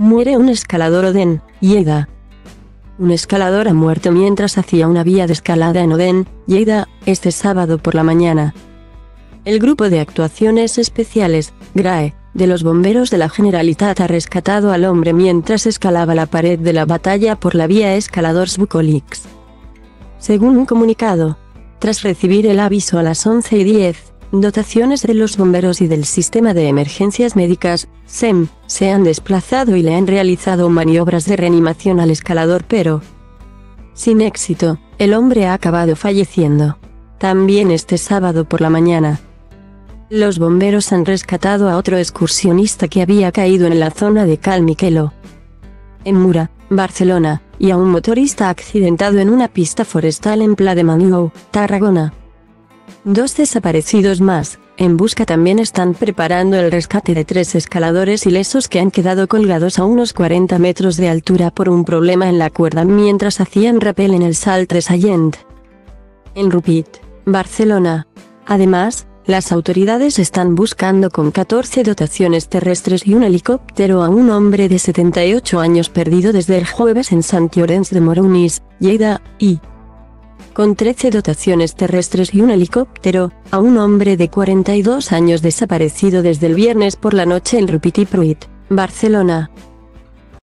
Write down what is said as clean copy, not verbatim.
Muere un escalador Oden, Lleida. Un escalador ha muerto mientras hacía una vía de escalada en Oden, Lleida, este sábado por la mañana. El Grupo de Actuaciones Especiales, GRAE, de los bomberos de la Generalitat ha rescatado al hombre mientras escalaba la pared de la batalla por la vía Escaladors Bucòlics. Según un comunicado, tras recibir el aviso a las 11:10, dotaciones de los bomberos y del Sistema de Emergencias Médicas, SEM, se han desplazado y le han realizado maniobras de reanimación al escalador, pero sin éxito, el hombre ha acabado falleciendo. También este sábado por la mañana, los bomberos han rescatado a otro excursionista que había caído en la zona de Cal Miquelo, en Mura, Barcelona, y a un motorista accidentado en una pista forestal en Pla de Manlleu, Tarragona. 2 desaparecidos más, en busca también están preparando el rescate de 3 escaladores ilesos que han quedado colgados a unos 40 metros de altura por un problema en la cuerda mientras hacían rappel en el Salt 3 Sallent, en Rupit, Barcelona. Además, las autoridades están buscando con 14 dotaciones terrestres y un helicóptero a un hombre de 78 años perdido desde el jueves en Sant Llorenç de Morunys, Lleida, y con 13 dotaciones terrestres y un helicóptero, a un hombre de 42 años desaparecido desde el viernes por la noche en Rupit i Pruit, Barcelona.